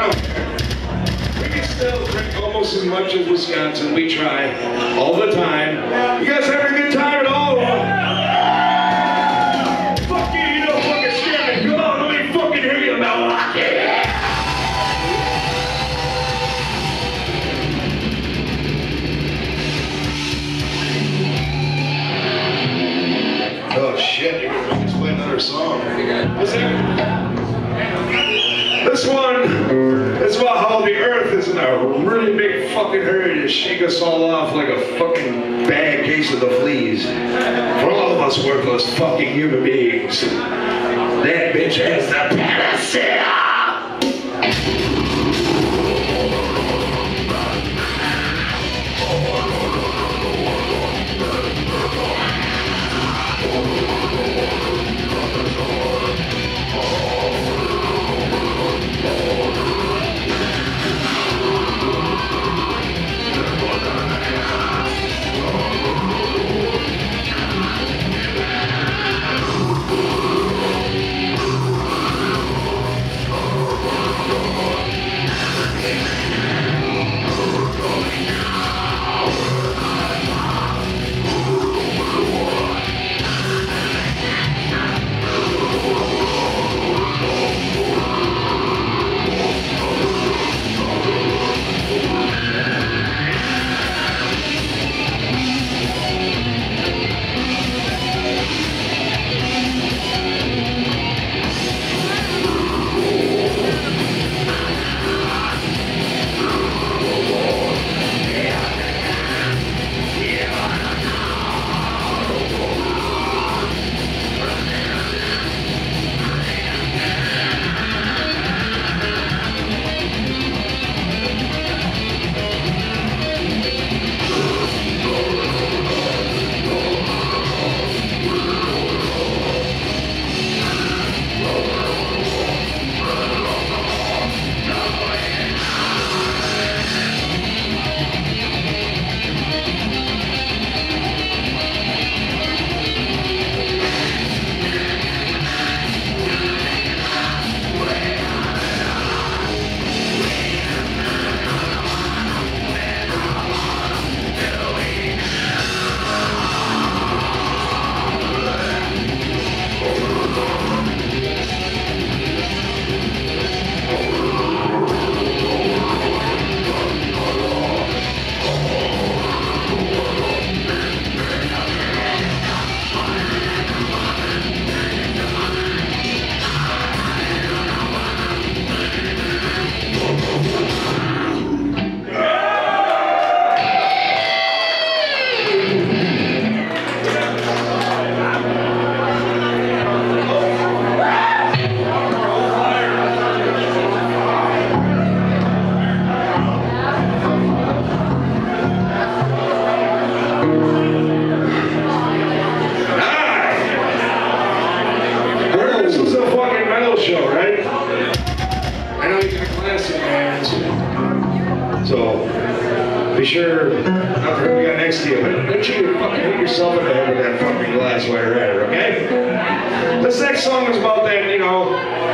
don't care. We can still drink almost as much as Wisconsin. We try all the time. You guys having a good time at all? Fuck you, you don't fucking scare me. Come on, let me fucking hear you about it. Oh shit, you're gonna make us play another song. This one is about how the earth is in a really big fucking hurry to shake us all off like a fucking bad case of the fleas. For all of us worthless fucking human beings. That bitch has the panacea! Be sure not to be next to you, but make sure you fucking hit yourself in the head with that fucking glass while you're at it, okay? This next song is about that, you know,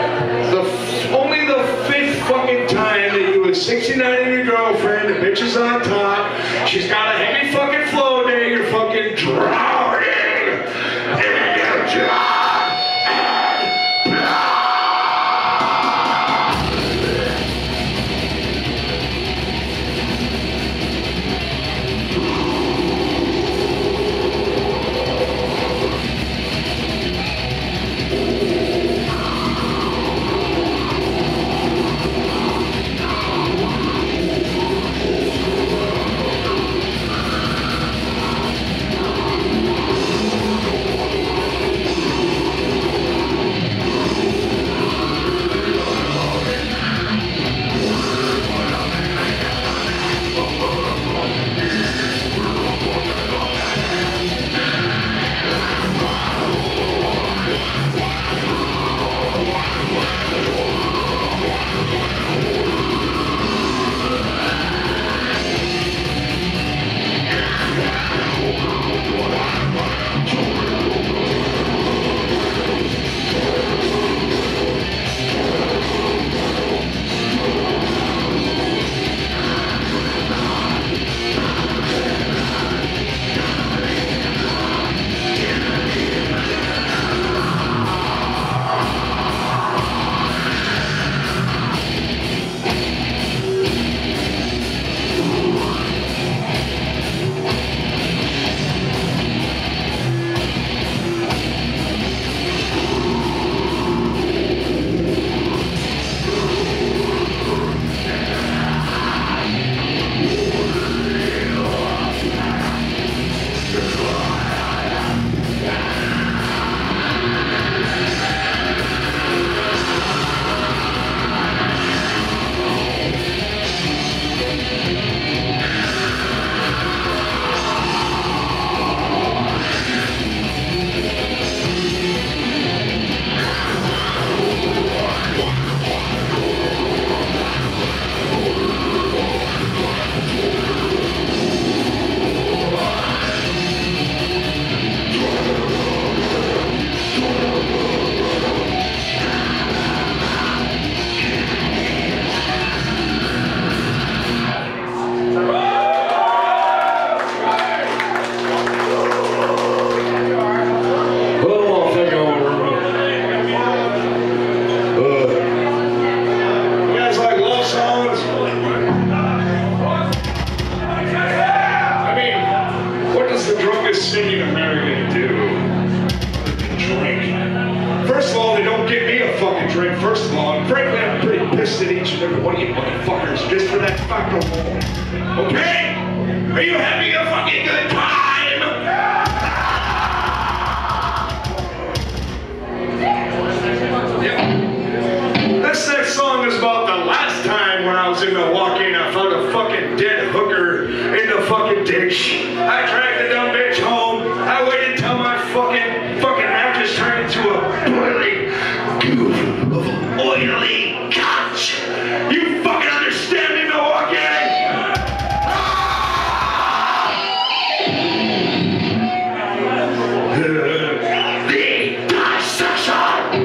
only the 5th fucking time that you was 69 and your girlfriend, the bitch is on top, she's got a heavy fucking flow day, you're fucking drowning in your job. wasted each and every one of you motherfuckers just for that fuck alone. Okay? Are you having a fucking good time? Yeah. This next song is about the last time when I was in Milwaukee and I found a fucking dead hooker in the fucking ditch. I dragged the dumb bitch home. I waited till my fucking mattress turned into a boiling goof of oily couch. You fucking understand me, Milwaukee? The dissection.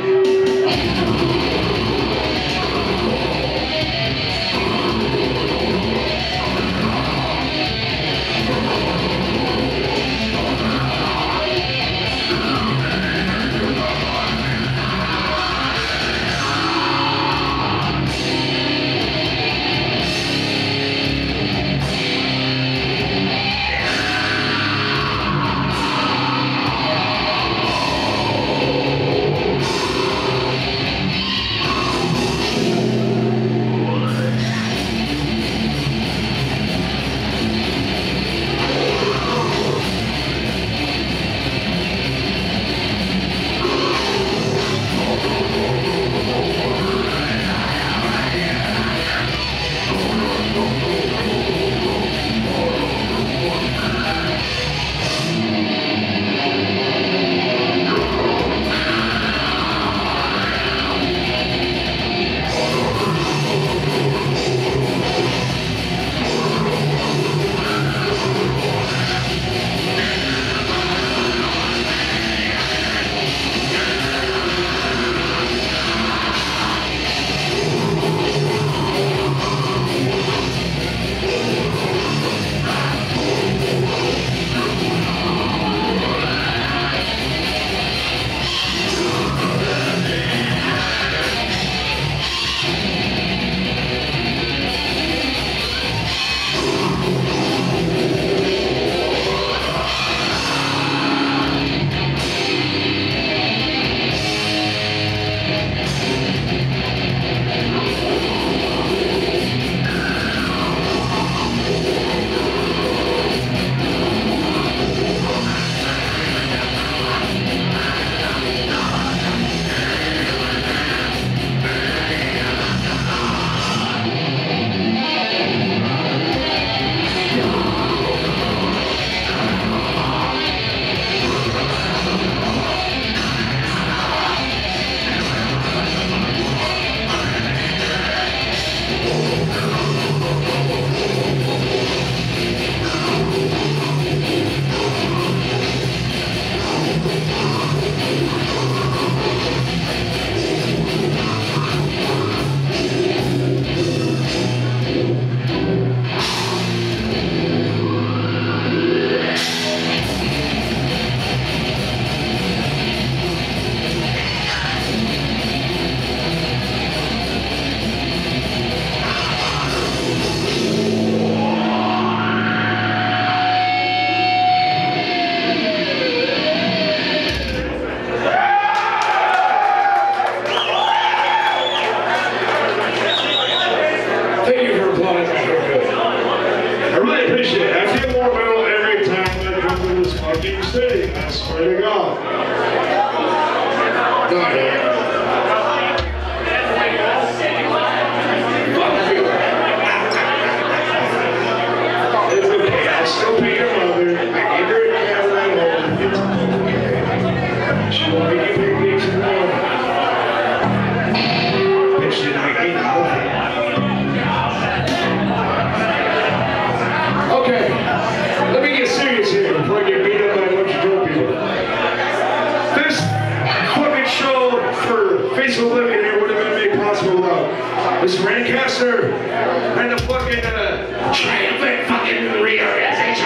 This Rancaster and the fucking triumphant fucking reorganization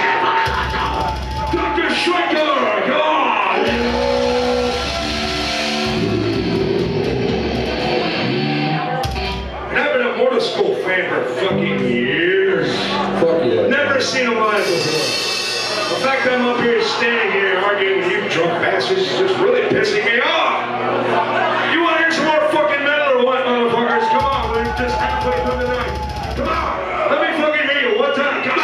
of Dr. Schwecker, come on! And I've been a Morta Skuld fan for fucking years. Fuck yeah. Never seen him live before. The fact that I'm up here standing here arguing with you drunk bastards is just really pissing me off. You want to hear some more fucking metal or what, motherfuckers? Come on, we're just halfway through the night. Come on, let me fucking hear you one time. Come on.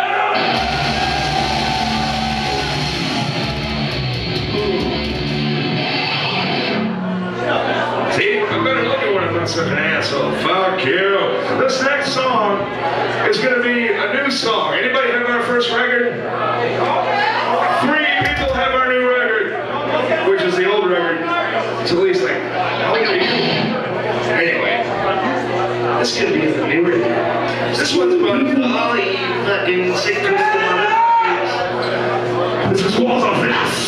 See, I'm better looking when I'm not such an asshole. Fuck you. This next song is gonna be a new song. Anybody have our first record? 3 people have our new record, which is the old record. It's at least like, how old are you? Anyway, this is gonna be the new record. This one's about all you fucking sick twisted motherfuckers. This is Walls of Finesse.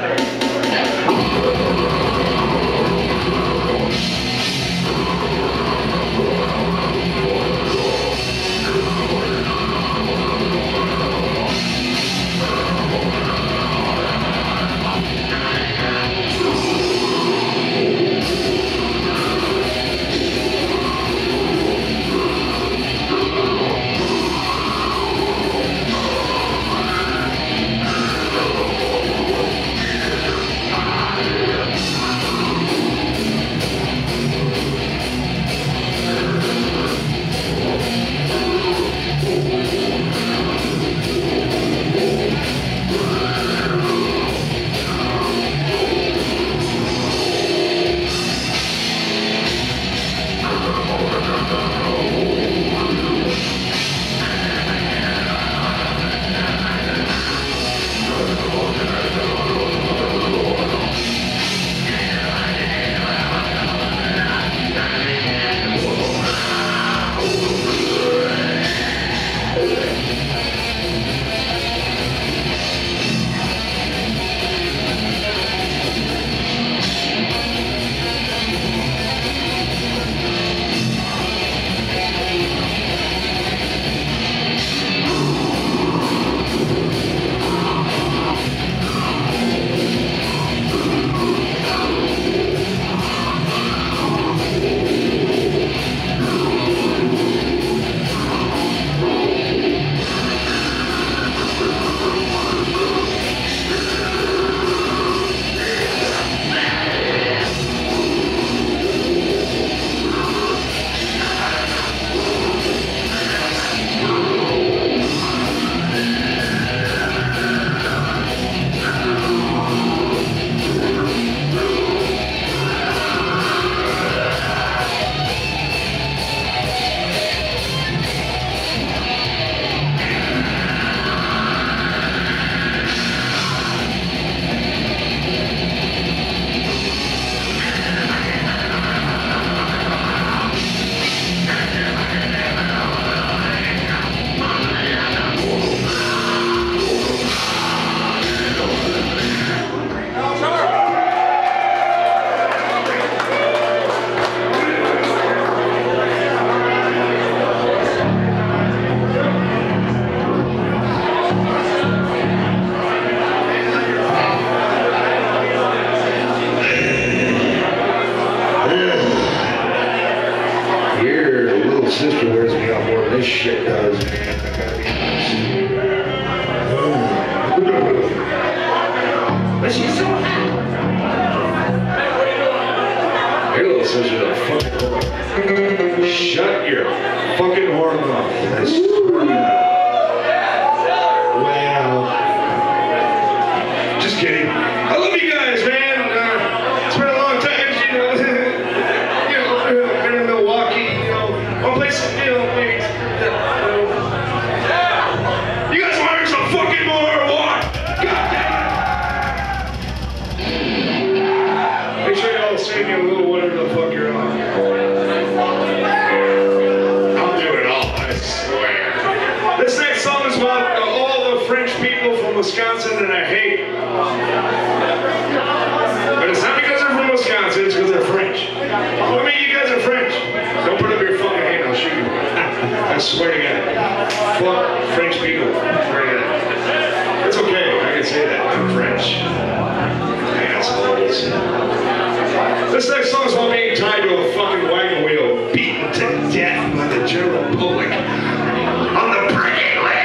Sister wears me out more than this shit does, man. I gotta be honest. But she's so hot. Your little sister's a fucking whore. Shut your fucking whore mouth. I swear to God. Well, just kidding. I love you guys, man. It's been a long time, been in Milwaukee, one place, maybe, you guys want to hear some fucking more or what? God damn. Make sure y'all sing a little whatever the fuck you're on. I'll do it all, I swear. This next song is about all the French people from Wisconsin that I hate. But it's not because they're from Wisconsin, it's because they're French. I mean, you guys are French. Don't put up your fucking hand, I'll shoot you. I swear to God. Fuck French people. I swear to God. It's okay, I can say that. I'm French. Assholes. This next song is about being tied to a fucking wagon wheel, beaten to death by the general public on the brain wheel.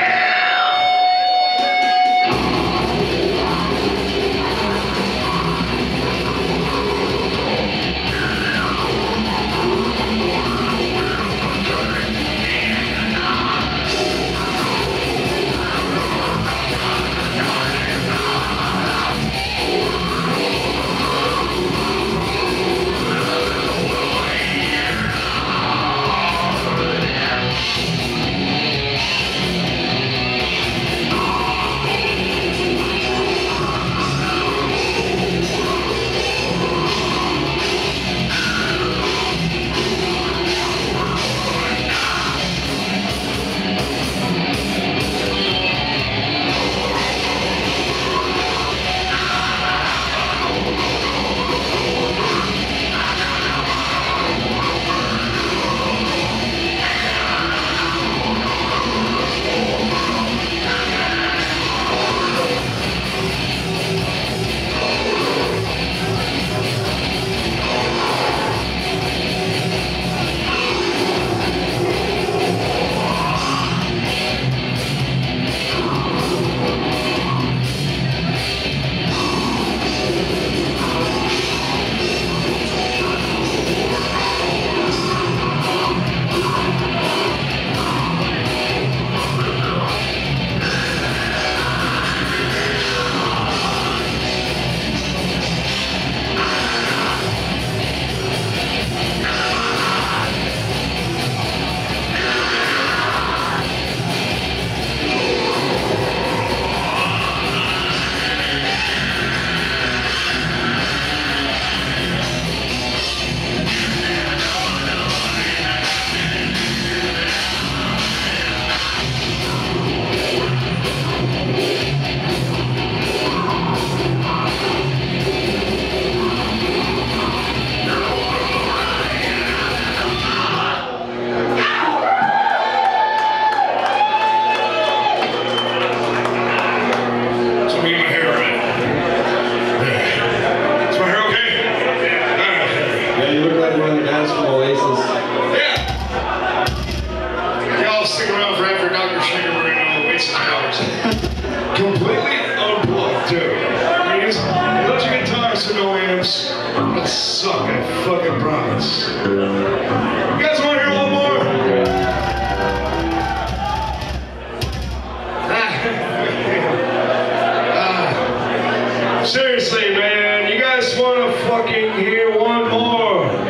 suck, I fucking promise. You guys want to hear one more? Seriously, man, you guys want to fucking hear one more? The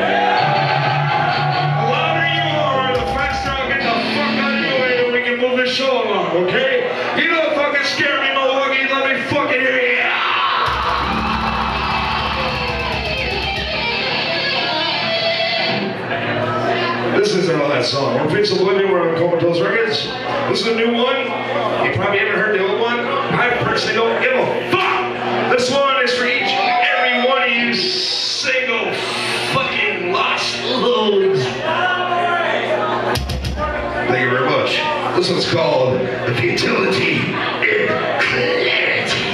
louder you are, the faster I'll get the fuck out of your way and we can move this show along, okay? You don't fucking scare me, Milwaukee, let me fucking hear you. This isn't all that song. We're Fix Oblivion, we're on Comatose Records. This is a new one. You probably haven't heard the old one. I personally don't give a fuck. This one is for each and every one of you single fucking lost loads. Thank you very much. This one's called The Futility in Clarity.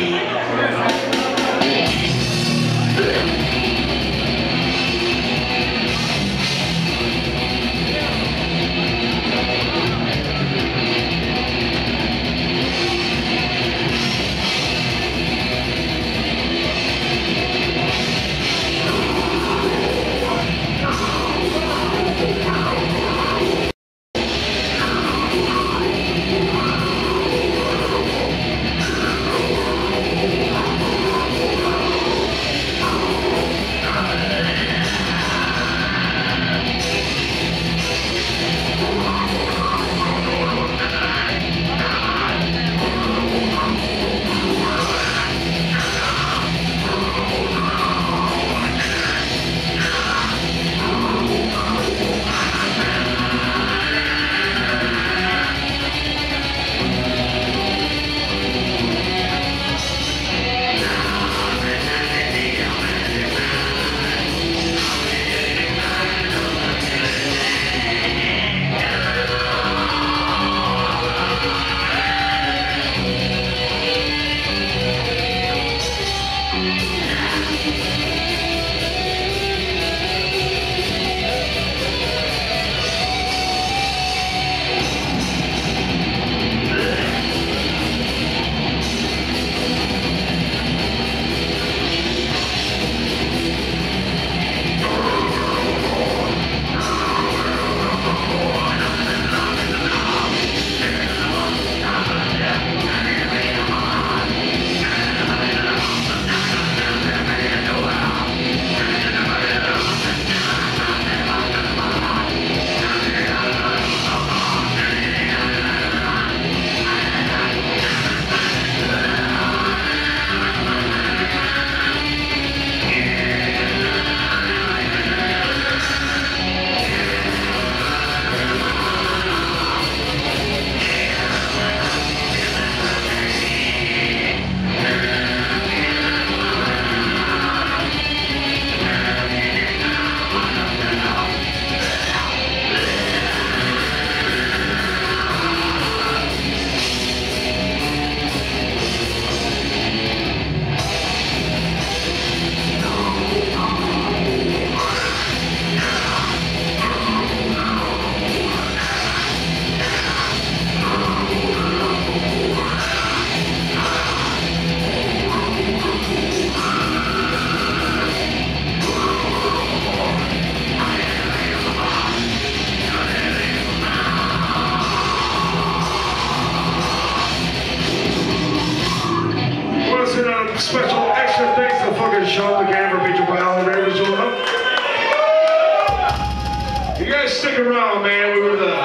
Special extra thanks to fucking Sean McCann for featured by all the Ravens. You guys stick around, man. We were the